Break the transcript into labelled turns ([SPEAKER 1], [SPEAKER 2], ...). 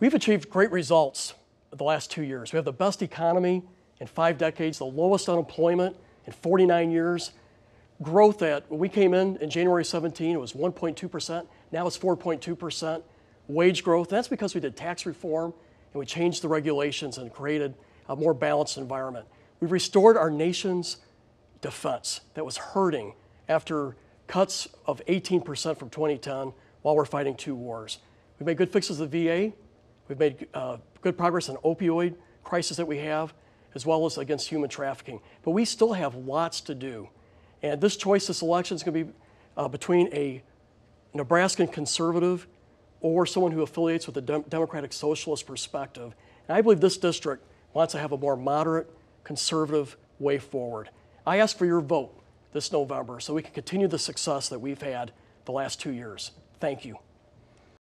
[SPEAKER 1] We've achieved great results the last 2 years. We have the best economy in 5 decades, the lowest unemployment in 49 years. Growth when we came in January 17, it was 1.2%. Now it's 4.2%. Wage growth, that's because we did tax reform and we changed the regulations and created a more balanced environment. We've restored our nation's defense that was hurting after cuts of 18% from 2010 while we're fighting 2 wars. We've made good fixes to the VA. We've made good progress on opioid crisis that we have, as well as against human trafficking. But we still have lots to do. And this choice, this election is going to be between a Nebraskan conservative or someone who affiliates with the Democratic Socialist perspective. And I believe this district wants to have a more moderate, conservative way forward. I ask for your vote this November so we can continue the success that we've had the last 2 years. Thank you.